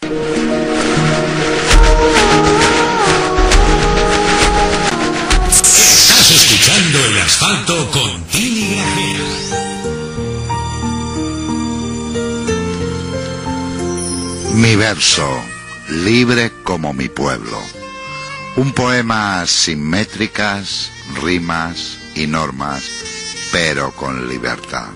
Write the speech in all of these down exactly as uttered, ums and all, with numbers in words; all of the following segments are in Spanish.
Estás escuchando El Asfalto con Tini Grajera. Mi verso, libre como mi pueblo. Un poema sin métricas, rimas y normas, pero con libertad.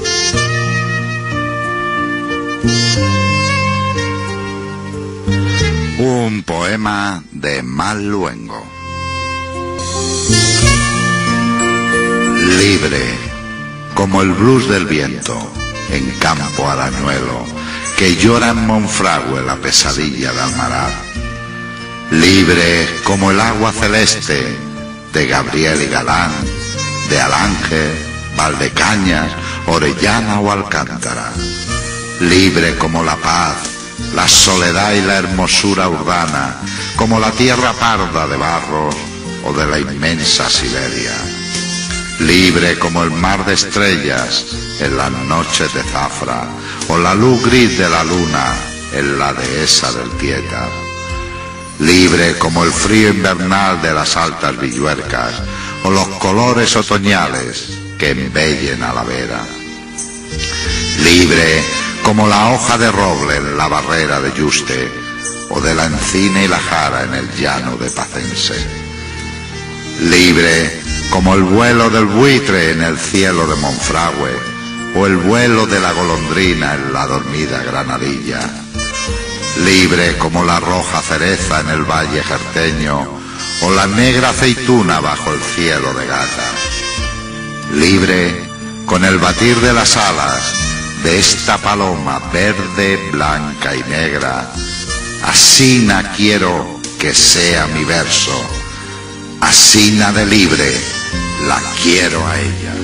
Un poema de Mal Luengo. Libre, como el blues del viento, en campo arañuelo, que llora en Monfragüe la pesadilla de Almaraz. Libre como el agua celeste de Gabriel y Galán, de Alange, Valdecañas, Orellana o Alcántara. Libre como la paz, la soledad y la hermosura urbana, como la tierra parda de Barros o de la inmensa Siberia. Libre como el mar de estrellas en las noches de Zafra, o la luz gris de la luna en la dehesa del Tietar. Libre como el frío invernal de las altas Villuercas, o los colores otoñales que embellen a la vera. Libre como la hoja de roble en la barrera de Yuste, o de la encina y la jara en el llano de Pacense. Libre como el vuelo del buitre en el cielo de Monfragüe, o el vuelo de la golondrina en la dormida Granadilla. Libre como la roja cereza en el valle jerteño, o la negra aceituna bajo el cielo de Gata. Libre con el batir de las alas de esta paloma verde, blanca y negra. Asina quiero que sea mi verso, asina de libre la quiero a ella.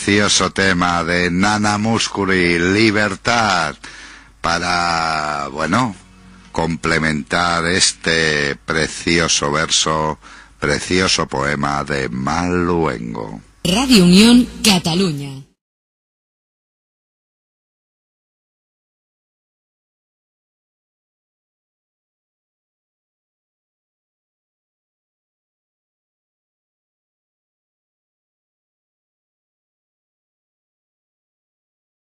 precioso tema de Nana Mouskouri, Libertad, para, bueno, complementar este precioso verso, precioso poema de Mal Luengo. Radio Unión Cataluña.